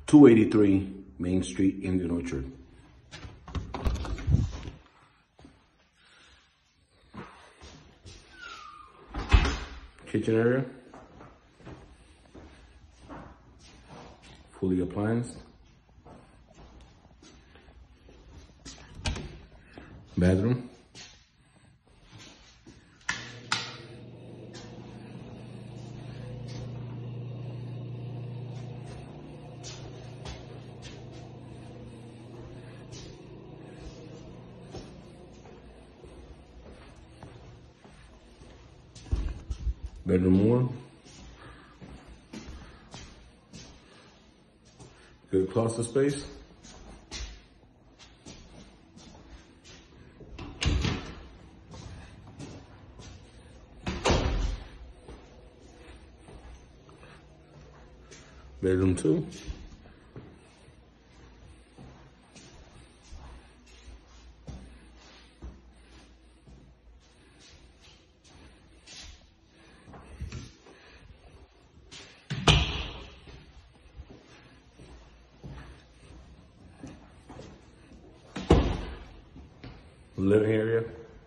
283 Main Street, Indian Orchard. Kitchen area, fully applianced. Bathroom. Bedroom 1. Good closet space. Bedroom 2. Living area.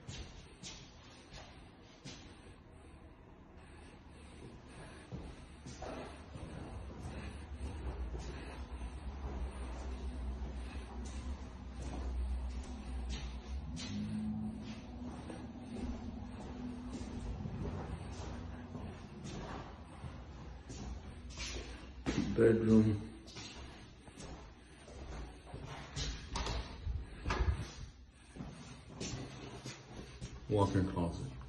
Bedroom. Walk-in closet.